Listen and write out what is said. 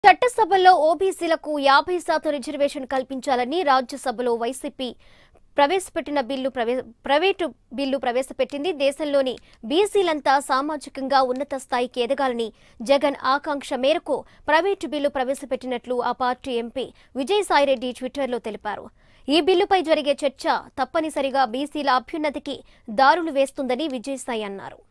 చట్టసభలో ఓబీసీలకు 50% రిజర్వేషన్ కల్పించాలని రాజ్యసభలో వైసీపీ ప్రైవేటు బిల్లు ప్రవేశపెట్టింది. దేశంలోని బీసీలంతా సామాజికంగా ఉన్నత స్థాయికి ఎదగాలని జగన్ ఆకాంక్ష మేరకు ప్రైవేటు బిల్లు ప్రవేశపెట్టినట్లు ఆ పార్టీ ఎంపీ విజయసాయిరెడ్డి ట్విట్టర్లో తెలిపారు. ఈ బిల్లుపై జరిగే చర్చ తప్పనిసరిగా బీసీల అభ్యున్నతికి దారులు వేస్తుందని విజయసాయి అన్నారు.